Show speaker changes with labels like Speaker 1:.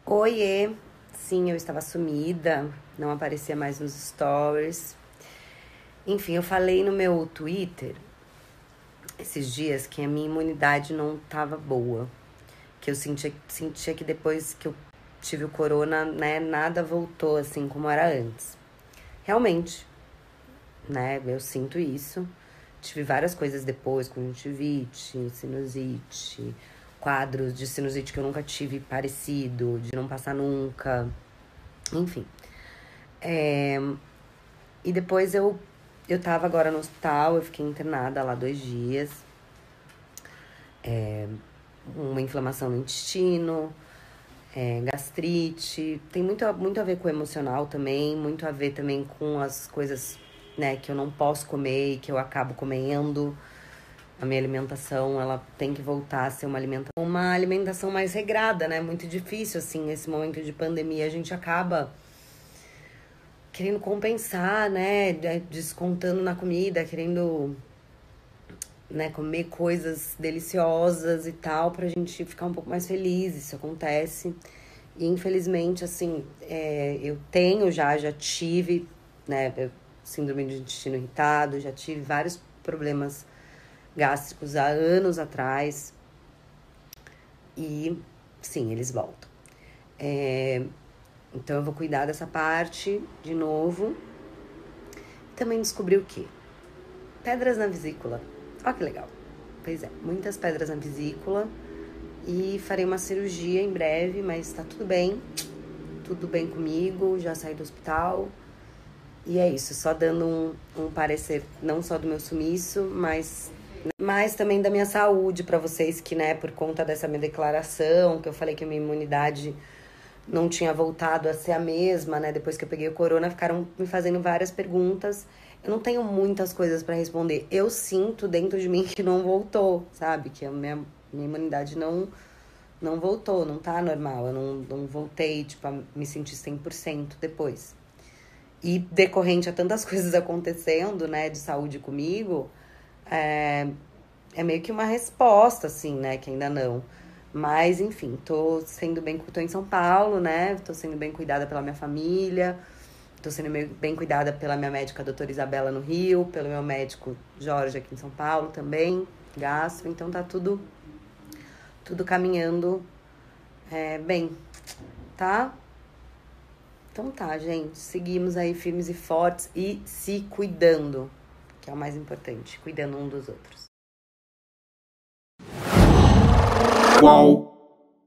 Speaker 1: Oiê! Sim, eu estava sumida, não aparecia mais nos stories. Enfim, eu falei no meu Twitter esses dias que a minha imunidade não estava boa. Que eu sentia que depois que eu tive o corona, né, nada voltou assim como era antes. Realmente, né, eu sinto isso. Tive várias coisas depois, conjuntivite, sinusite, quadros de sinusite que eu nunca tive parecido, de não passar nunca, enfim. E depois eu tava agora no hospital, eu fiquei internada lá 2 dias. Uma inflamação no intestino, gastrite. Tem muito a ver com o emocional também, muito a ver também com as coisas, né, que eu não posso comer e que eu acabo comendo. A minha alimentação, ela tem que voltar a ser uma alimentação mais regrada, né? Muito difícil, assim, nesse momento de pandemia. A gente acaba querendo compensar, né? Descontando na comida, querendo, né, comer coisas deliciosas e tal, pra gente ficar um pouco mais feliz. Isso acontece. E infelizmente, assim, eu já tive, né, síndrome de intestino irritado, já tive vários problemas gástricos há anos atrás. E sim, eles voltam. Então eu vou cuidar dessa parte de novo. Também descobri o quê? Pedras na vesícula. Olha que legal. Pois é, muitas pedras na vesícula. E farei uma cirurgia em breve, mas tá tudo bem. Tudo bem comigo, já saí do hospital. E é isso, só dando um parecer, não só do meu sumiço, mas também da minha saúde pra vocês que, né, por conta dessa minha declaração, que eu falei que a minha imunidade não tinha voltado a ser a mesma, né? Depois que eu peguei o corona, ficaram me fazendo várias perguntas. Eu não tenho muitas coisas pra responder. Eu sinto dentro de mim que não voltou, sabe? Que a minha imunidade não voltou, não tá normal. Eu não voltei, tipo, a me sentir 100% depois. E decorrente a tantas coisas acontecendo, né, de saúde comigo, é meio que uma resposta, assim, né, que ainda não. Mas, enfim, tô em São Paulo, né, tô sendo bem cuidada pela minha família, tô sendo bem cuidada pela minha médica, doutora Isabela, no Rio, pelo meu médico Jorge, aqui em São Paulo também, gastro, então tá tudo caminhando bem, tá? Então tá, gente. Seguimos aí firmes e fortes e se cuidando, que é o mais importante, cuidando um dos outros.
Speaker 2: Qual?